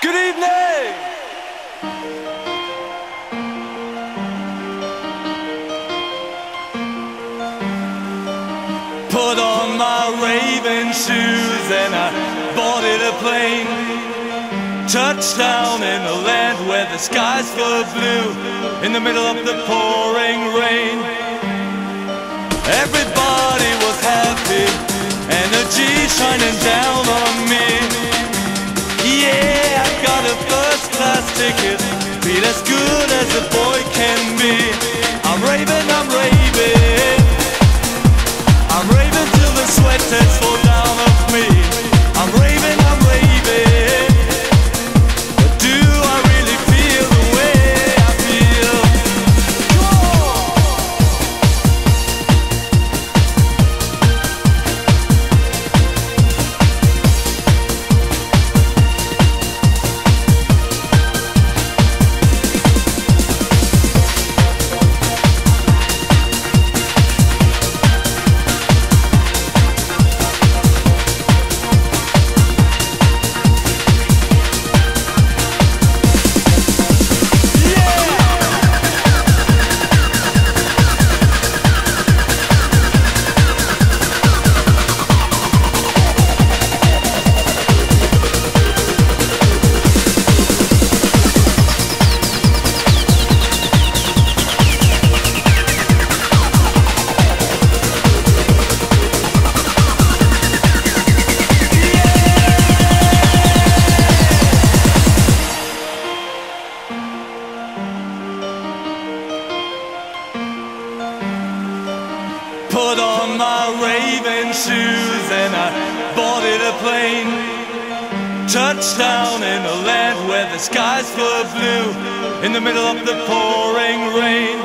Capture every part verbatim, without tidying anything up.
Good evening! Put on my raving shoes and I boarded a plane. Touchdown in a land where the skies were blue, in the middle of the pouring rain. Everybody was happy, energy shining down on me. Yeah, I got a first class ticket, feel as good as a boy can be. I'm raving, I'm raving, I'm raving till the sweat tears fall down off me. I'm raving, I'm raving, but do I really feel the way I feel? Put on my raving shoes and I boarded a plane. Touchdown in a land where the skies were blue, in the middle of the pouring rain.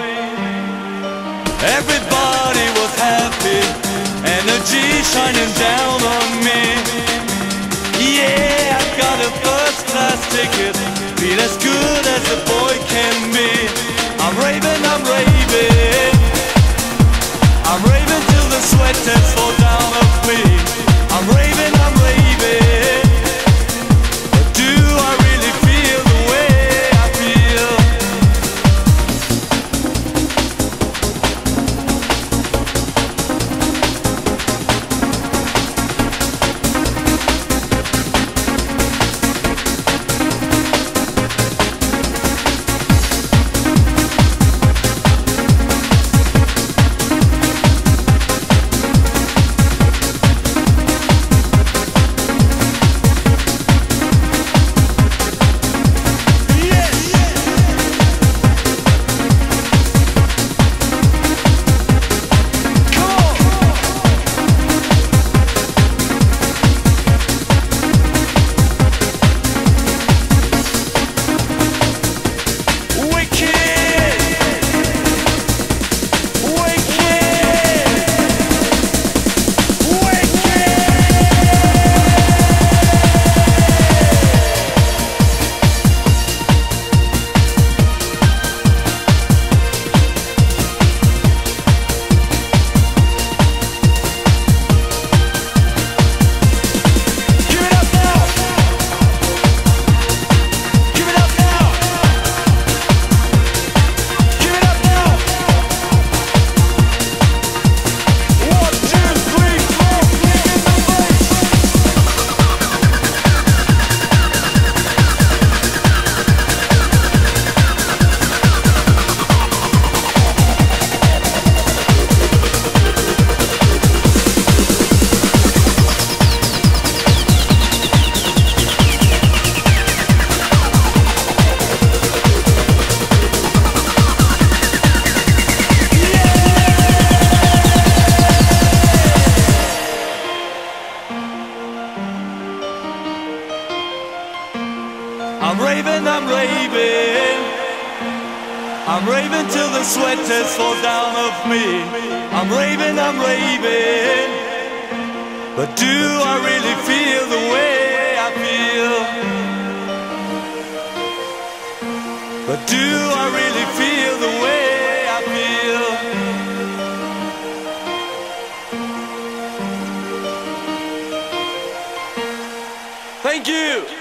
Everybody was happy, energy shining down on me. Yeah, I got a first class ticket, feel as good as a boy can be. I'm raving, I'm raving, I'm raving till the sweat tears fall down off me. I'm raving, I'm raving, but do I really feel the way I feel? I'm raving, I'm raving, I'm raving till the sweat tears fall down off me. I'm raving, I'm raving, but do I really feel the way I feel? But do I really feel the way I feel? Thank you!